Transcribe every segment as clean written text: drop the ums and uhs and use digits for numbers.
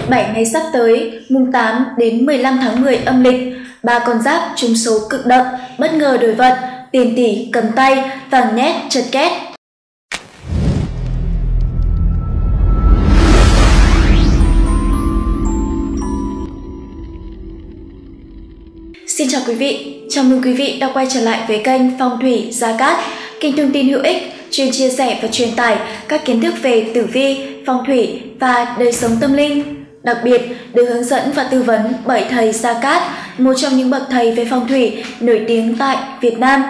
7 ngày sắp tới, mùng 8 đến 15 tháng 10 âm lịch, ba con giáp trúng số cực đậm, bất ngờ đổi vận, tiền tỷ cầm tay, vàng nét chật két. Xin chào quý vị, chào mừng quý vị đã quay trở lại với kênh Phong thủy Gia Cát, kênh thông tin hữu ích chuyên chia sẻ và truyền tải các kiến thức về tử vi, phong thủy và đời sống tâm linh. Đặc biệt được hướng dẫn và tư vấn bởi thầy Gia Cát, một trong những bậc thầy về phong thủy nổi tiếng tại Việt Nam.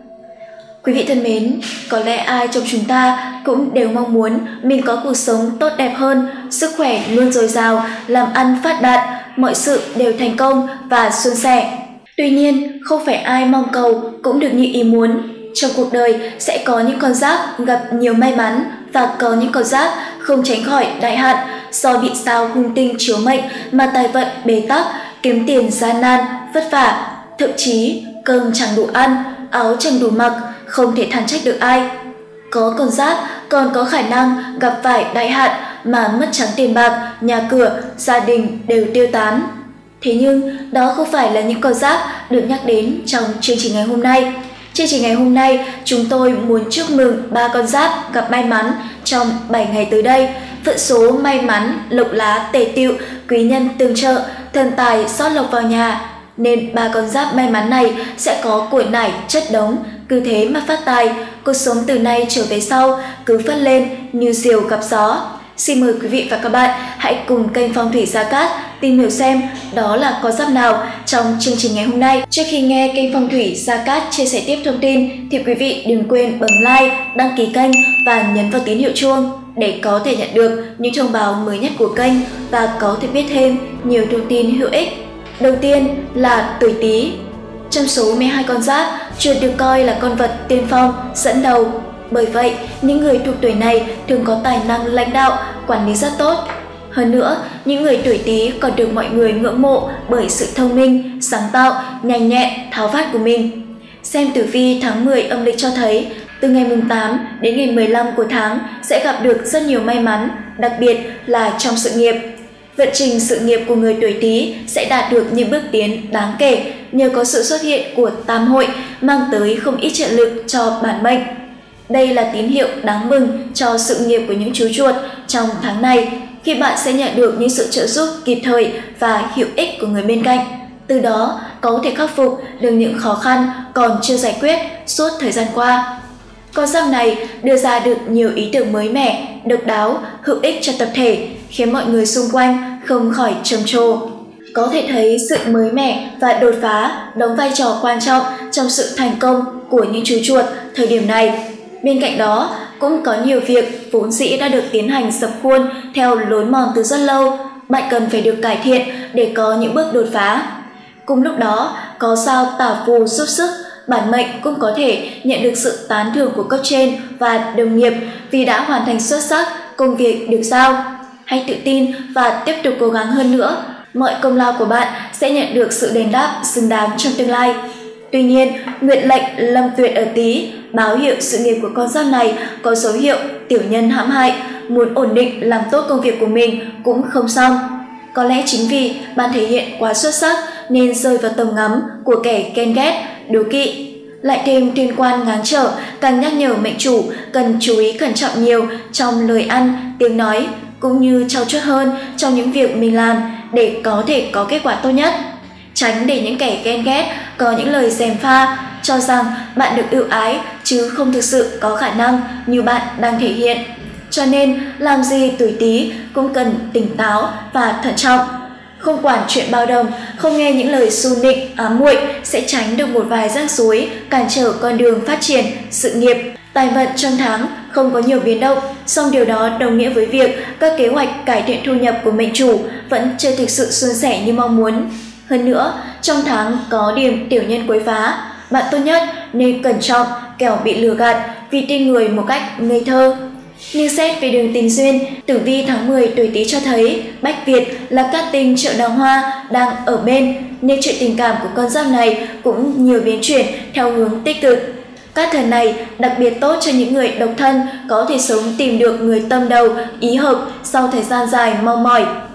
Quý vị thân mến, có lẽ ai trong chúng ta cũng đều mong muốn mình có cuộc sống tốt đẹp hơn, sức khỏe luôn dồi dào, làm ăn phát đạt, mọi sự đều thành công và suôn sẻ. Tuy nhiên, không phải ai mong cầu cũng được như ý muốn. Trong cuộc đời sẽ có những con giáp gặp nhiều may mắn và có những con giáp không tránh khỏi đại hạn do bị sao hung tinh chiếu mệnh mà tài vận bế tắc, kiếm tiền gian nan, vất vả, thậm chí cơm chẳng đủ ăn, áo chẳng đủ mặc, không thể than trách được ai. Có con giáp còn có khả năng gặp phải đại hạn mà mất trắng tiền bạc, nhà cửa, gia đình đều tiêu tán. Thế nhưng đó không phải là những con giáp được nhắc đến trong chương trình ngày hôm nay. Chương trình ngày hôm nay chúng tôi muốn chúc mừng ba con giáp gặp may mắn trong 7 ngày tới đây. Vận số may mắn, lộc lá tề tựu, quý nhân tương trợ, thần tài xót lộc vào nhà. Nên ba con giáp may mắn này sẽ có của nải chất đống, cứ thế mà phát tài. Cuộc sống từ nay trở về sau cứ phất lên như diều gặp gió. Xin mời quý vị và các bạn hãy cùng kênh Phong thủy Gia Cát tìm hiểu xem đó là con giáp nào trong chương trình ngày hôm nay. Trước khi nghe kênh Phong thủy Gia Cát chia sẻ tiếp thông tin thì quý vị đừng quên bấm like, đăng ký kênh và nhấn vào tín hiệu chuông để có thể nhận được những thông báo mới nhất của kênh và có thể biết thêm nhiều thông tin hữu ích. Đầu tiên là tuổi Tý. Trong số 12 con giáp, chuột được coi là con vật tiên phong, dẫn đầu. Bởi vậy, những người thuộc tuổi này thường có tài năng lãnh đạo, quản lý rất tốt. Hơn nữa, những người tuổi Tý còn được mọi người ngưỡng mộ bởi sự thông minh, sáng tạo, nhanh nhẹn, tháo vát của mình. Xem tử vi tháng 10 âm lịch cho thấy, từ ngày mùng 8 đến ngày 15 của tháng sẽ gặp được rất nhiều may mắn, đặc biệt là trong sự nghiệp. Vận trình sự nghiệp của người tuổi Tý sẽ đạt được những bước tiến đáng kể nhờ có sự xuất hiện của tam hội mang tới không ít trợ lực cho bản mệnh. Đây là tín hiệu đáng mừng cho sự nghiệp của những chú chuột trong tháng này, khi bạn sẽ nhận được những sự trợ giúp kịp thời và hữu ích của người bên cạnh. Từ đó có thể khắc phục được những khó khăn còn chưa giải quyết suốt thời gian qua. Con giáp này đưa ra được nhiều ý tưởng mới mẻ, độc đáo, hữu ích cho tập thể, khiến mọi người xung quanh không khỏi trầm trồ. Có thể thấy sự mới mẻ và đột phá đóng vai trò quan trọng trong sự thành công của những chú chuột thời điểm này. Bên cạnh đó, cũng có nhiều việc vốn dĩ đã được tiến hành sập khuôn theo lối mòn từ rất lâu, bạn cần phải được cải thiện để có những bước đột phá. Cùng lúc đó, có sao tả phù giúp sức, bản mệnh cũng có thể nhận được sự tán thưởng của cấp trên và đồng nghiệp vì đã hoàn thành xuất sắc công việc được giao. Hãy tự tin và tiếp tục cố gắng hơn nữa, mọi công lao của bạn sẽ nhận được sự đền đáp xứng đáng trong tương lai. Tuy nhiên, nguyệt lệnh Lâm Tuyệt ở Tý báo hiệu sự nghiệp của con giáp này có dấu hiệu tiểu nhân hãm hại, muốn ổn định làm tốt công việc của mình cũng không xong. Có lẽ chính vì bạn thể hiện quá xuất sắc nên rơi vào tầm ngắm của kẻ ghen ghét, đố kỵ. Lại thêm thiên quan ngáng trở càng nhắc nhở mệnh chủ cần chú ý cẩn trọng nhiều trong lời ăn, tiếng nói, cũng như trau chuốt hơn trong những việc mình làm để có thể có kết quả tốt nhất. Tránh để những kẻ ghen ghét có những lời gièm pha, cho rằng bạn được ưu ái chứ không thực sự có khả năng như bạn đang thể hiện. Cho nên làm gì tuổi Tý cũng cần tỉnh táo và thận trọng. Không quản chuyện bao đồng, không nghe những lời xu nịnh, ám muội sẽ tránh được một vài rắc rối cản trở con đường phát triển sự nghiệp. Tài vận trong tháng không có nhiều biến động, song điều đó đồng nghĩa với việc các kế hoạch cải thiện thu nhập của mệnh chủ vẫn chưa thực sự suôn sẻ như mong muốn. Hơn nữa, trong tháng có điểm tiểu nhân quấy phá, bạn tốt nhất nên cẩn trọng kẻo bị lừa gạt vì tin người một cách ngây thơ. Nhưng xét về đường tình duyên, tử vi tháng 10 tuổi Tý cho thấy Bách Việt là cát tinh trợ đào hoa đang ở bên, nên chuyện tình cảm của con giáp này cũng nhiều biến chuyển theo hướng tích cực. Cát thần này đặc biệt tốt cho những người độc thân có thể sớm tìm được người tâm đầu, ý hợp sau thời gian dài mong mỏi.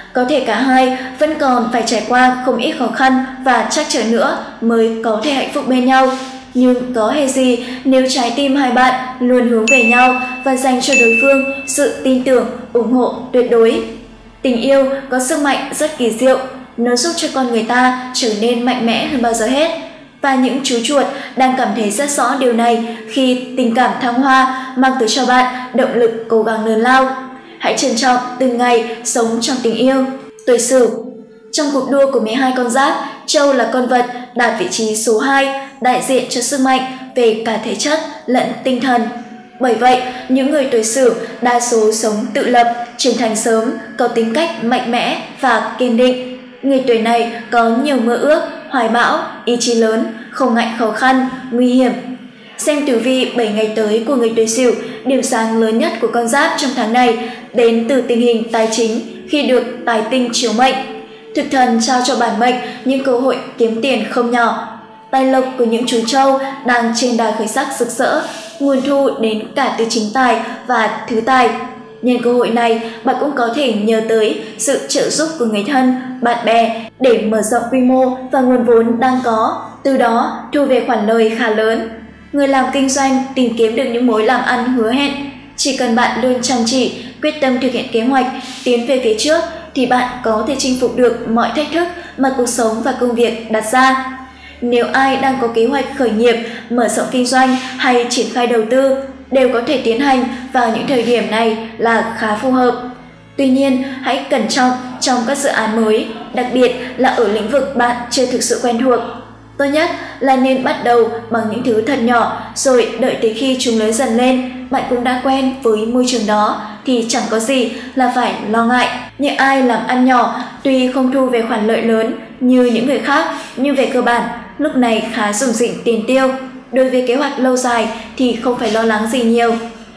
Có thể cả hai vẫn còn phải trải qua không ít khó khăn và trắc trở nữa mới có thể hạnh phúc bên nhau. Nhưng có hề gì nếu trái tim hai bạn luôn hướng về nhau và dành cho đối phương sự tin tưởng, ủng hộ tuyệt đối. Tình yêu có sức mạnh rất kỳ diệu, nó giúp cho con người ta trở nên mạnh mẽ hơn bao giờ hết. Và những chú chuột đang cảm thấy rất rõ điều này khi tình cảm thăng hoa mang tới cho bạn động lực cố gắng lớn lao. Hãy trân trọng từng ngày sống trong tình yêu. Tuổi Sửu. Trong cuộc đua của 12 con giáp, Trâu là con vật đạt vị trí số 2, đại diện cho sức mạnh về cả thể chất lẫn tinh thần. Bởi vậy, những người tuổi Sửu đa số sống tự lập, trưởng thành sớm, có tính cách mạnh mẽ và kiên định. Người tuổi này có nhiều mơ ước, hoài bão, ý chí lớn, không ngại khó khăn, nguy hiểm. Xem tử vi 7 ngày tới của người tuổi Sửu, điểm sáng lớn nhất của con giáp trong tháng này đến từ tình hình tài chính khi được tài tinh chiếu mệnh. Thực thần trao cho bản mệnh những cơ hội kiếm tiền không nhỏ. Tài lộc của những chú trâu đang trên đà khởi sắc rực rỡ, nguồn thu đến cả từ chính tài và thứ tài. Nhân cơ hội này, bạn cũng có thể nhờ tới sự trợ giúp của người thân, bạn bè để mở rộng quy mô và nguồn vốn đang có, từ đó thu về khoản lời khá lớn. Người làm kinh doanh tìm kiếm được những mối làm ăn hứa hẹn. Chỉ cần bạn luôn chăm chỉ, quyết tâm thực hiện kế hoạch, tiến về phía trước thì bạn có thể chinh phục được mọi thách thức mà cuộc sống và công việc đặt ra. Nếu ai đang có kế hoạch khởi nghiệp, mở rộng kinh doanh hay triển khai đầu tư đều có thể tiến hành vào những thời điểm này là khá phù hợp. Tuy nhiên, hãy cẩn trọng trong các dự án mới, đặc biệt là ở lĩnh vực bạn chưa thực sự quen thuộc. Tốt nhất là nên bắt đầu bằng những thứ thật nhỏ, rồi đợi tới khi chúng lớn dần lên, bạn cũng đã quen với môi trường đó thì chẳng có gì là phải lo ngại. Những ai làm ăn nhỏ tuy không thu về khoản lợi lớn như những người khác, nhưng về cơ bản lúc này khá rủng rỉnh tiền tiêu. Đối với kế hoạch lâu dài thì không phải lo lắng gì nhiều.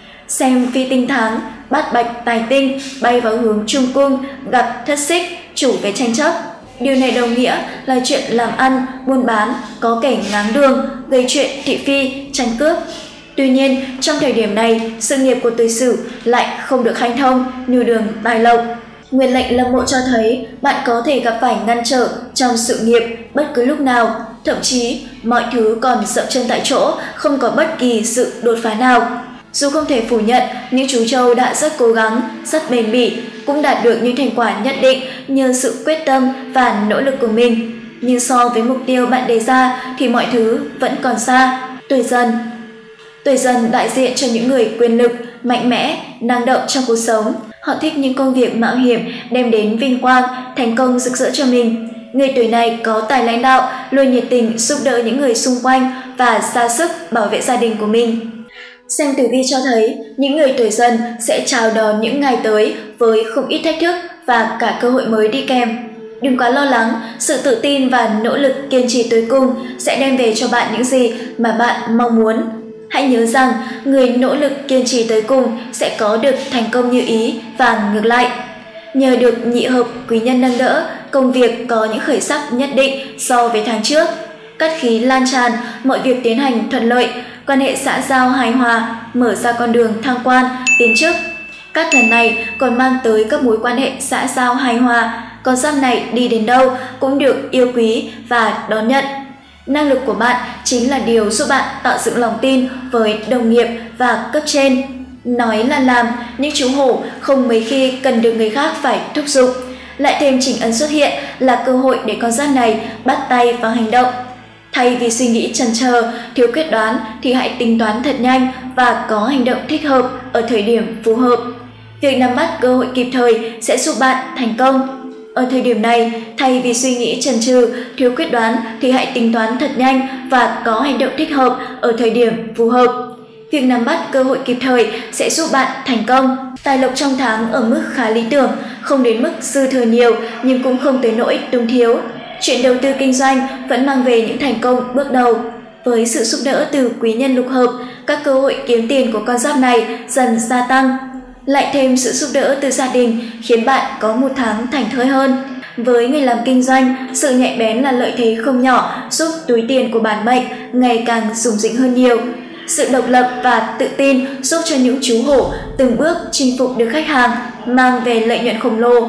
Xem phi tinh tháng, bát bạch tài tinh bay vào hướng trung cung, gặp thất xích, chủ về tranh chấp. Điều này đồng nghĩa là chuyện làm ăn, buôn bán, có kẻ ngáng đường, gây chuyện thị phi, tranh cướp. Tuy nhiên, trong thời điểm này, sự nghiệp của tuổi Sửu lại không được hanh thông như đường tài lộc. Nguyên lệnh lâm mộ cho thấy bạn có thể gặp phải ngăn trở trong sự nghiệp bất cứ lúc nào, thậm chí mọi thứ còn dậm chân tại chỗ, không có bất kỳ sự đột phá nào. Dù không thể phủ nhận, những chú trâu đã rất cố gắng, rất bền bỉ, cũng đạt được những thành quả nhất định nhờ sự quyết tâm và nỗ lực của mình. Nhưng so với mục tiêu bạn đề ra thì mọi thứ vẫn còn xa. Tuổi Dần đại diện cho những người quyền lực, mạnh mẽ, năng động trong cuộc sống. Họ thích những công việc mạo hiểm đem đến vinh quang, thành công rực rỡ cho mình. Người tuổi này có tài lãnh đạo, luôn nhiệt tình giúp đỡ những người xung quanh và ra sức bảo vệ gia đình của mình. Xem tử vi cho thấy, những người tuổi Dần sẽ chào đón những ngày tới với không ít thách thức và cả cơ hội mới đi kèm. Đừng quá lo lắng, sự tự tin và nỗ lực kiên trì tới cùng sẽ đem về cho bạn những gì mà bạn mong muốn. Hãy nhớ rằng, người nỗ lực kiên trì tới cùng sẽ có được thành công như ý và ngược lại. Nhờ được nhị hợp quý nhân nâng đỡ, công việc có những khởi sắc nhất định so với tháng trước. Cát khí lan tràn, mọi việc tiến hành thuận lợi, quan hệ xã giao hài hòa, mở ra con đường thăng quan, tiến chức. Cát thần này còn mang tới các mối quan hệ xã giao hài hòa, con giáp này đi đến đâu cũng được yêu quý và đón nhận. Năng lực của bạn chính là điều giúp bạn tạo dựng lòng tin với đồng nghiệp và cấp trên. Nói là làm, những chú hổ không mấy khi cần được người khác phải thúc giục. Lại thêm chỉnh ấn xuất hiện là cơ hội để con giáp này bắt tay vào hành động. Thay vì suy nghĩ chần chờ, thiếu quyết đoán thì hãy tính toán thật nhanh và có hành động thích hợp ở thời điểm phù hợp. Việc nắm bắt cơ hội kịp thời sẽ giúp bạn thành công. Ở thời điểm này, thay vì suy nghĩ chần chừ, thiếu quyết đoán thì hãy tính toán thật nhanh và có hành động thích hợp ở thời điểm phù hợp. Việc nắm bắt cơ hội kịp thời sẽ giúp bạn thành công. Tài lộc trong tháng ở mức khá lý tưởng, không đến mức dư thừa nhiều nhưng cũng không tới nỗi túng thiếu. Chuyện đầu tư kinh doanh vẫn mang về những thành công bước đầu. Với sự giúp đỡ từ quý nhân lục hợp, các cơ hội kiếm tiền của con giáp này dần gia tăng. Lại thêm sự giúp đỡ từ gia đình khiến bạn có một tháng thảnh thơi hơn. Với người làm kinh doanh, sự nhạy bén là lợi thế không nhỏ giúp túi tiền của bản mệnh ngày càng rủng rỉnh hơn nhiều. Sự độc lập và tự tin giúp cho những chú hổ từng bước chinh phục được khách hàng, mang về lợi nhuận khổng lồ.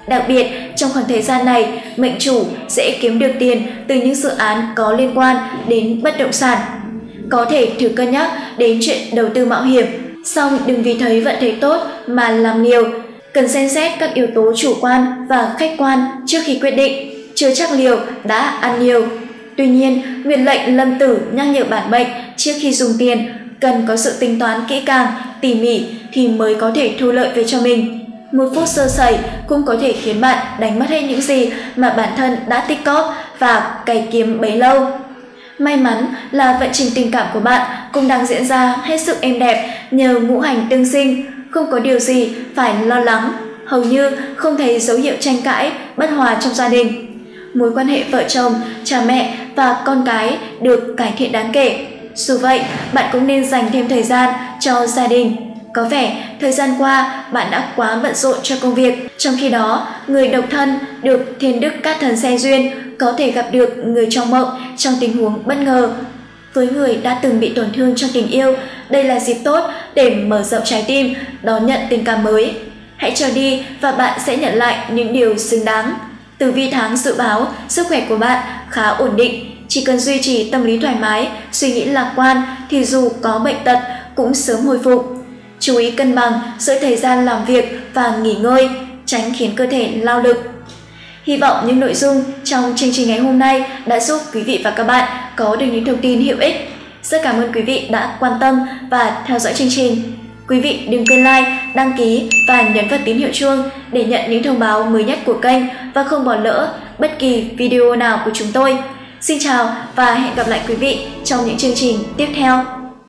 Đặc biệt, trong khoảng thời gian này, mệnh chủ sẽ kiếm được tiền từ những dự án có liên quan đến bất động sản. Có thể thử cân nhắc đến chuyện đầu tư mạo hiểm, song đừng vì thấy vận thế tốt mà làm liều. Cần xem xét các yếu tố chủ quan và khách quan trước khi quyết định, chưa chắc liều đã ăn nhiều. Tuy nhiên, Nguyệt lệnh Lâm Tử nhắc nhở bản mệnh trước khi dùng tiền cần có sự tính toán kỹ càng, tỉ mỉ thì mới có thể thu lợi về cho mình. Một phút sơ sẩy cũng có thể khiến bạn đánh mất hết những gì mà bản thân đã tích cóp và cày kiếm bấy lâu. May mắn là vận trình tình cảm của bạn cũng đang diễn ra hết sức êm đẹp nhờ ngũ hành tương sinh, không có điều gì phải lo lắng, hầu như không thấy dấu hiệu tranh cãi, bất hòa trong gia đình. Mối quan hệ vợ chồng, cha mẹ và con cái được cải thiện đáng kể. Dù vậy, bạn cũng nên dành thêm thời gian cho gia đình. Có vẻ thời gian qua bạn đã quá bận rộn cho công việc, trong khi đó người độc thân được thiên đức cát thần xe duyên có thể gặp được người trong mộng trong tình huống bất ngờ. Với người đã từng bị tổn thương trong tình yêu, đây là dịp tốt để mở rộng trái tim, đón nhận tình cảm mới. Hãy cho đi và bạn sẽ nhận lại những điều xứng đáng. Tử vi tháng dự báo sức khỏe của bạn khá ổn định, chỉ cần duy trì tâm lý thoải mái, suy nghĩ lạc quan thì dù có bệnh tật cũng sớm hồi phục. Chú ý cân bằng giữa thời gian làm việc và nghỉ ngơi, tránh khiến cơ thể lao lực. Hy vọng những nội dung trong chương trình ngày hôm nay đã giúp quý vị và các bạn có được những thông tin hữu ích. Rất cảm ơn quý vị đã quan tâm và theo dõi chương trình. Quý vị đừng quên like, đăng ký và nhấn vào tín hiệu chuông để nhận những thông báo mới nhất của kênh và không bỏ lỡ bất kỳ video nào của chúng tôi. Xin chào và hẹn gặp lại quý vị trong những chương trình tiếp theo.